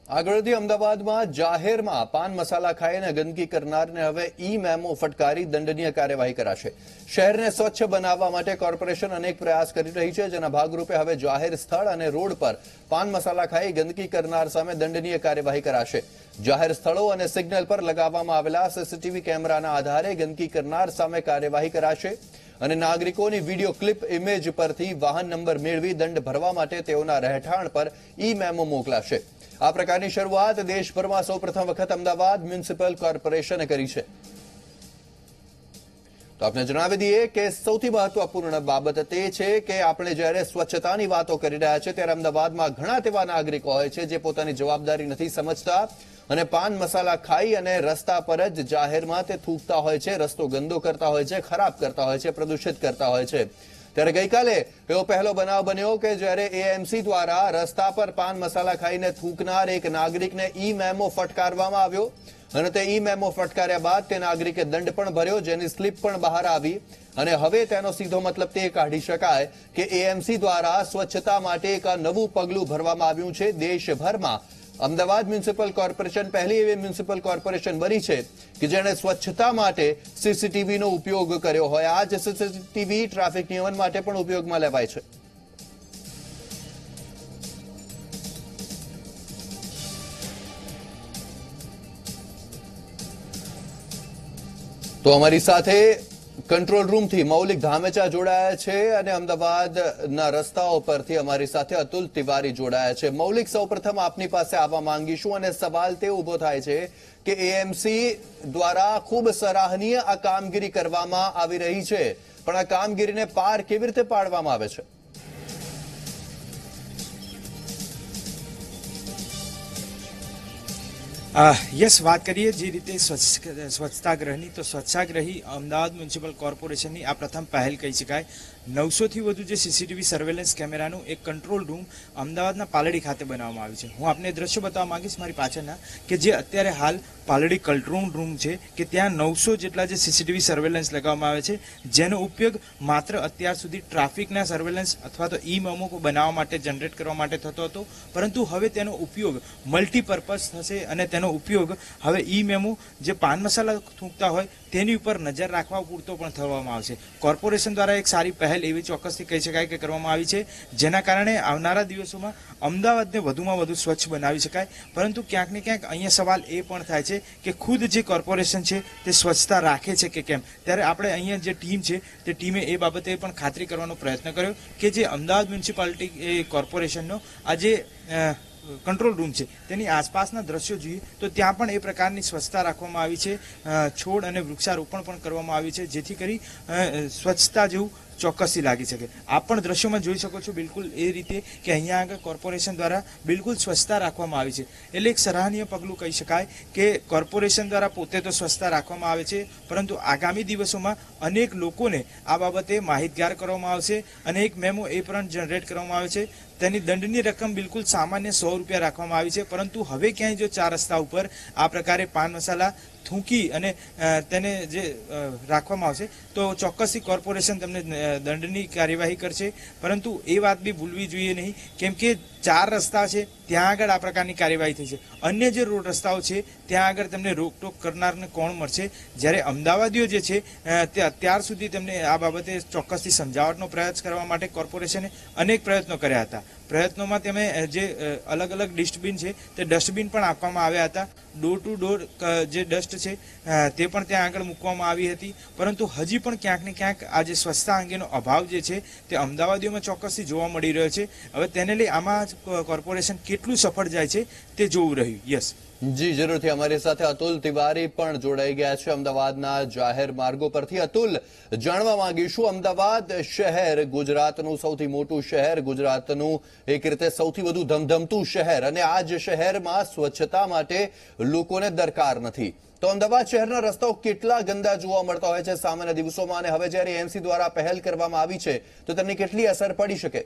આગળથી અમદાવાદમાં જાહેરમાં પાન મસાલા ખાઈને ગંદકી કરનારને હવે ઈ મેમો ફટકારી દંડનીય કાર્યવાહી કરાશે। શહેરને સ્વચ્છ બનાવવા માટે કોર્પોરેશન અનેક પ્રયાસ કરી રહી છે, જેના ભાગરૂપે હવે જાહેર સ્થળ અને રોડ પર પાન મસાલા ખાઈ ગંદકી કરનાર સામે દંડનીય કાર્યવાહી કરાશે। જાહેર સ્થળો અને સિગ્નલ પર લગાવવામાં આવેલા સીસીટીવી કેમેરાના આધારે ગંદકી કરનાર સામે કાર્યવાહી કરાશે અને નાગરિકોની વિડીયો ક્લિપ ઇમેજ પરથી વાહન નંબર મેળવી દંડ ભરવા માટે તેઓના રહેઠાણ પર ઈ મેમો મોકલાશે। આ પ્રકારની શરૂઆત દેશભરમાં સૌપ્રથમ વખત અમદાવાદ મ્યુનિસિપલ કોર્પોરેશને કરી છે। તો આપણે જણાવી દઈએ કે સૌથી મહત્વપૂર્ણ બાબત તે છે કે આપણે જ્યારે સ્વચ્છતાની વાતો કરી રહ્યા છે ત્યારે અમદાવાદમાં ઘણા તેવા નાગરિકો હોય છે જે પોતાની જવાબદારી નથી સમજતા અને પાન મસાલા ખાઈ અને રસ્તા પર જ જાહેરમાં તે થૂકતા હોય છે, રસ્તો ગંદો કરતા હોય છે, ખરાબ કરતા હોય છે, પ્રદૂષિત કરતા હોય છે। ત્યારે ગઈકાલે એવો પહેલો બનાવ બન્યો કે જ્યારે એએમસી દ્વારા રસ્તા પર પાન મસાલા ખાઈને થૂકનાર એક નાગરિકને ઈ મેમો ફટકારવામાં આવ્યો અને તે ઈ મેમો ફટકાર્યા બાદ તે નાગરિકે દંડ પણ ભર્યો, જેની સ્લિપ પણ બહાર આવી અને હવે તેનો સીધો મતલબ તે કાઢી શકાય કે એએમસી દ્વારા સ્વચ્છતા માટે એક નવું પગલું ભરવામાં આવ્યું છે। દેશભરમાં અમદાવાદ મ્યુનિસિપલ કોર્પોરેશન પહેલી એવી મ્યુનિસિપલ કોર્પોરેશન બની છે કે જેણે સ્વચ્છતા માટે સીસીટીવીનો ઉપયોગ કર્યો હોય। આ જ સીસીટીવી ટ્રાફિક નિયમન માટે પણ ઉપયોગમાં લેવાય છે। તો અમારી સાથે કંટ્રોલ રૂમથી મૌલિક ધામેચા જોડાયા છે અને અમદાવાદના રસ્તાઓ પરથી અમારી સાથે અતુલ તિવારી જોડાયા છે। મૌલિક, સૌપ્રથમ આપની પાસે આવવા માંગીશું અને સવાલ તે ઉભો થાય છે કે એએમસી દ્વારા ખૂબ સરાહનીય આ કામગીરી કરવામાં આવી રહી છે, પણ આ કામગીરીને પાર કેવી રીતે પાડવામાં આવે છે? યસ, વાત કરીએ જે રીતે સ્વચ્છતાગ્રહની, તો સ્વચ્છાગ્રહી અમદાવાદ મ્યુનિસિપલ કોર્પોરેશનની આ પ્રથમ પહેલ કહી શકાય। 900થી વધુ જે સીસીટીવી સર્વેલન્સ કેમેરાનું એક કંટ્રોલ રૂમ અમદાવાદના પાલડી ખાતે બનાવવામાં આવ્યું છે। હું આપને દ્રશ્ય બતાવવા માંગીશ મારી પાછળના કે જે અત્યારે હાલ પાલડી કંટ્રોલ રૂમ છે કે ત્યાં 900 જેટલા જે સીસીટીવી સર્વેલન્સ લગાવવામાં આવે છે, જેનો ઉપયોગ માત્ર અત્યાર સુધી ટ્રાફિકના સર્વેલન્સ અથવા તો ઈ મેમો બનાવવા માટે, જનરેટ કરવા માટે થતો હતો, પરંતુ હવે તેનો ઉપયોગ મલ્ટીપર્પઝ થશે અને તેનો ઉપયોગ હવે ઈ મેમો જે પાન મસાલા થૂંકતા હોય તેની ઉપર નજર રાખવા પૂરતો પણ થવામાં આવશે। કોર્પોરેશન દ્વારા એક સારી પહેલ એવી ચોક્કસથી કહી શકાય કે કરવામાં આવી છે, જેના કારણે આવનારા દિવસોમાં અમદાવાદને વધુમાં વધુ સ્વચ્છ બનાવી શકાય। પરંતુ ક્યાંક ને ક્યાંક અહીંયા સવાલ એ પણ થાય છે કે ખુદ જે કોર્પોરેશન છે તે સ્વચ્છતા રાખે છે કે કેમ? ત્યારે આપણે અહીંયા જે ટીમ છે તે ટીમે એ બાબતે પણ ખાતરી કરવાનો પ્રયત્ન કર્યો કે જે અમદાવાદ મ્યુનિસિપાલિટી કોર્પોરેશનનો આજે કંટ્રોલ રૂમ છે તેની આસપાસના દ્રશ્યો જોઈએ તો ત્યાં પણ એ પ્રકારની સ્વચ્છતા રાખવામાં આવી છે, છોડ અને વૃક્ષારોપણ પણ કરવામાં આવ્યું છે, જેથી કરી સ્વચ્છતા જેવું ચોક્કસથી લાગી શકે। આપ પણ દ્રશ્યોમાં જોઈ શકો છો બિલકુલ એ રીતે કે અહીંયા આગળ કોર્પોરેશન દ્વારા બિલકુલ સ્વચ્છતા રાખવામાં આવી છે। એટલે એક સરાહનીય પગલું કહી શકાય કે કોર્પોરેશન દ્વારા પોતે તો સ્વચ્છતા રાખવામાં આવે છે, પરંતુ આગામી દિવસોમાં અનેક લોકોને આ બાબતે માહિતગાર કરવામાં આવશે અને એક મેમો એ પણ જનરેટ કરવામાં આવે છે। તેની દંડની રકમ બિલકુલ સામાન્ય 100 રૂપિયા રાખવામાં આવી છે, પરંતુ હવે ક્યાંય જો 4 રસ્તા ઉપર આ પ્રકારે પાન મસાલા થૂંકી અને તેને જે રાખવામાં આવશે તો ચોક્કસથી કોર્પોરેશન તેમને દંડની કાર્યવાહી કરશે। પરંતુ એ વાત બી ભૂલવી જોઈએ નહીં, કેમ કે 4 રસ્તા છે ત્યાં આગળ આ પ્રકારની કાર્યવાહી થઈ છે, અન્ય જે રોડ રસ્તાઓ છે ત્યાં આગળ તેમને રોકટોક કરનારને કોણ મળશે? જ્યારે અમદાવાદીઓ જે છે તે અત્યાર સુધી તેમને આ બાબતે ચોક્કસથી સમજાવટનો પ્રયાસ કરવા માટે કોર્પોરેશને અનેક પ્રયત્નો કર્યા હતા। પ્રયત્નોમાં તેમને જે અલગ અલગ ડસ્ટબિન છે તે ડસ્ટબિન પણ આપવામાં આવ્યા હતા, ડોર ટુ ડોર જે ડસ્ટ છે તે પણ ત્યાં આગળ મૂકવામાં આવી હતી, પરંતુ હજી પણ ક્યાંક ને ક્યાંક આ જે સ્વચ્છતા અંગેનો અભાવ જે છે તે અમદાવાદીઓમાં ચોક્કસથી જોવા મળી રહ્યો છે। હવે તેને લઈ આમાં કોર્પોરેશન કેટલું સફળ જાય છે તે જોવું રહ્યું। યસ જી, જરૂરથી અમારી સાથે અતુલ તિવારી પણ જોડાઈ ગયા છે અમદાવાદના જાહેર માર્ગો પરથી। અતુલ, જાણવા માંગીશું, અમદાવાદ શહેર ગુજરાતનું સૌથી મોટું શહેર, ગુજરાતનું એક રીતે સૌથી વધુ ધમધમતું શહેર, અને આ જ શહેરમાં સ્વચ્છતા માટે લોકોને દરકાર નથી, તો અમદાવાદ શહેરના રસ્તાઓ કેટલા ગંદા જોવા મળતા હોય છે સામાન્ય દિવસોમાં, અને હવે જ્યારે એએમસી દ્વારા પહેલ કરવામાં આવી છે તો તેની કેટલી અસર પડી શકે?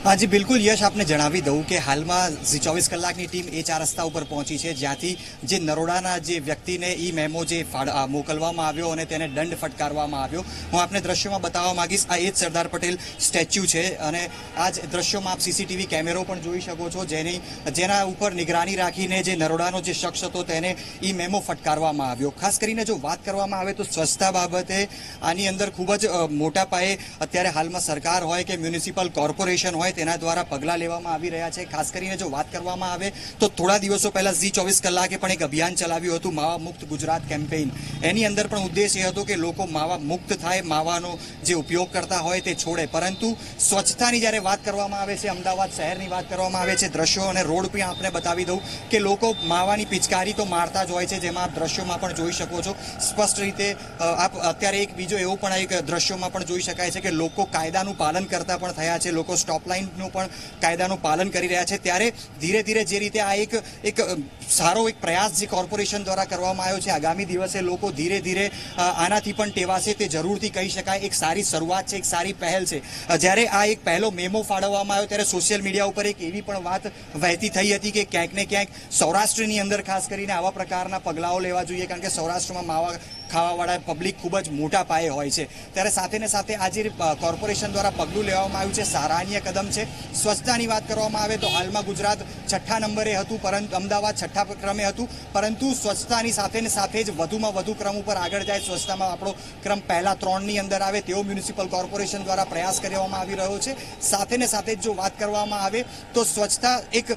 હાજી બિલકુલ યશ, આપને જણાવી દઉં કે હાલમાં 24 કલાકની ટીમ એ 4 રસ્તા ઉપર પહોંચી છે, જ્યાંથી જે નરોડાના જે વ્યક્તિને ઈ મેમો જે મોકલવામાં આવ્યો અને તેને દંડ ફટકારવામાં આવ્યો, હું આપને દ્રશ્યોમાં બતાવવા માંગીશ. આ એ જ સરદાર પટેલ સ્ટેચ્યુ છે અને આ જ દ્રશ્યોમાં આપ સીસીટીવી કેમેરો પણ જોઈ શકો છો, જેના ઉપર નિગરાની રાખીને જે નરોડાનો જે શખ્સ હતો તેને ઈ મેમો ફટકારવામાં આવ્યો. ખાસ કરીને જો વાત કરવામાં આવે તો સ્વચ્છતા બાબતે આની અંદર ખૂબ જ મોટા પાયે અત્યારે હાલમાં સરકાર હોય કે મ્યુનિસિપલ કોર્પોરેશન હોય તેના દ્વારા પગલાં લેવામાં આવી રહ્યા છે. ખાસ કરીને જો વાત કરવામાં આવે તો થોડા દિવસો પહેલા ઝી 24 કલાકે પણ એક અભિયાન ચલાવ્યું હતું, માવા મુક્ત ગુજરાત કેમ્પેઇન. એની અંદર પણ ઉદ્દેશ એ હતો કે લોકો માવા મુક્ત થાય, માવાનો જે ઉપયોગ કરતા હોય તે છોડે. પરંતુ સ્વચ્છતાની જ્યારે વાત કરવામાં આવે છે, અમદાવાદ શહેરની વાત કરવામાં આવે છે, દ્રશ્યો અને રોડ પણ આપણે બતાવી દઉં કે લોકો માવાની પિચકારી તો મારતા જ હોય છે, જેમાં આપ દ્રશ્યોમાં પણ જોઈ શકો છો સ્પષ્ટ રીતે. આપ અત્યારે એક બીજો એવું પણ એક દ્રશ્યોમાં પણ જોઈ શકાય છે કે લોકો કાયદાનું પાલન કરતા પણ થયા છે, લોકો સ્ટોપ લાઇનનું પણ કાયદાનું પાલન કરી રહ્યા છે. ત્યારે ધીરે ધીરે જે રીતે આ એક સારો એક પ્રયાસ જે કોર્પોરેશન દ્વારા કરવામાં આવ્યો છે, આગામી દિવસે લોકો ધીરે ધીરે આનાથી પણ ટેવાશે તે જરૂરથી કહી શકાય. એક સારી શરૂઆત છે, એક સારી પહેલ છે. જ્યારે આ એક પહેલો મેમો ફાળવવામાં આવ્યો ત્યારે સોશિયલ મીડિયા ઉપર એક એવી પણ વાત વહેતી થઈ હતી કે ક્યાંક ને ક્યાંક સૌરાષ્ટ્રની અંદર ખાસ કરીને આવા પ્રકારના પગલાઓ લેવા જોઈએ, કારણ કે સૌરાષ્ટ્રમાં માવા ખાવાવાળા પબ્લિક ખૂબ જ મોટા પાયે હોય છે. ત્યારે સાથે ને સાથે આજે કોર્પોરેશન દ્વારા પગલું લેવામાં આવ્યું છે, સરાહનીય કદમ છે. સ્વચ્છતાની વાત કરવામાં આવે તો હાલમાં ગુજરાત 6ઠ્ઠા નંબરે હતું, પરંતુ અમદાવાદ 6ઠ્ઠા ક્રમે હતું, પરંતુ સ્વચ્છતાની સાથે ને સાથે જ વધુમાં વધુ ક્રમ ઉપર આગળ જાય, સ્વચ્છતામાં આપણો ક્રમ પહેલા 3ની અંદર આવે તેવો મ્યુનિસિપલ કોર્પોરેશન દ્વારા પ્રયાસ કરવામાં આવી રહ્યો છે. સાથે ને સાથે જો વાત કરવામાં આવે તો સ્વચ્છતા એક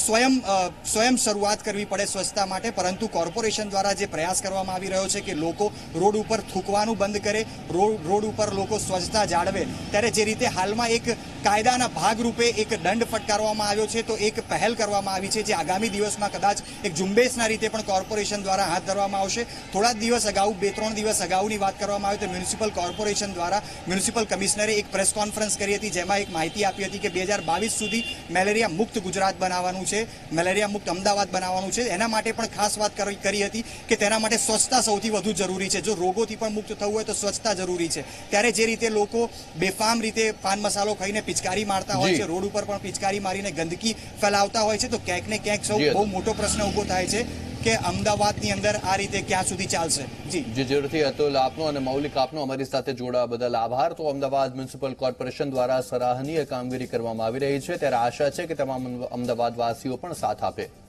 સ્વયં શરૂઆત કરવી પડે સ્વચ્છતા માટે, પરંતુ કોર્પોરેશન દ્વારા જે પ્રયાસ કરવામાં આવી રહ્યો છે કે લોકો રોડ ઉપર થૂકવાનું બંધ કરે, રોડ ઉપર લોકો સ્વચ્છતા જાળવે. ત્યારે જે રીતે હાલમાં એક કાયદાના ભાગરૂપે એક દંડ ફટકારવામાં આવ્યો છે, તો એક પહેલ કરવામાં આવી છે જે આગામી દિવસમાં કદાચ એક ઝુંબેશના રીતે પણ કોર્પોરેશન દ્વારા હાથ ધરવામાં આવશે. થોડા દિવસ અગાઉ 2-3 દિવસ અગાઉની વાત કરવામાં આવે તો મ્યુનિસિપલ કોર્પોરેશન દ્વારા મ્યુનિસિપલ કમિશનરે એક પ્રેસ કોન્ફરન્સ કરી હતી, જેમાં એક માહિતી આપી હતી કે 2022 સુધી મેલેરિયા મુક્ત ગુજરાત બનાવવાનું છે, મેલેરિયા મુક્ત અમદાવાદ બનાવવાનું છે. એના માટે પણ ખાસ વાત કરી હતી કે તેના માટે સ્વચ્છતા સૌથી વધુ જરૂરી છે. જો રોગોથી પણ મુક્ત થવું હોય તો સ્વચ્છતા જરૂરી છે. ત્યારે જે રીતે લોકો બેફામ રીતે પાન મસાલો ખાઈને પિચકારી મારતા હોય છે, રોડ ઉપર પણ પિચકારી મારીને ગંદકી ફેલાવતા હોય છે, તો ક્યાંક ને ક્યાંક સૌ બહુ મોટો પ્રશ્ન ઉભો થાય છે કે અમદાવાદની અંદર આ રીતે ક્યાં સુધી ચાલશે. જી જરૂરથી અતુલ, આપનો અને મૌલિક આપનો અમારી સાથે જોડાવા બદલ આભાર. તો અમદાવાદ મ્યુનિસિપલ કોર્પોરેશન દ્વારા સરાહનીય કામગીરી કરવામાં આવી રહી છે, ત્યારે આશા છે કે તમામ અમદાવાદ વાસીઓ પણ સાથ આપે.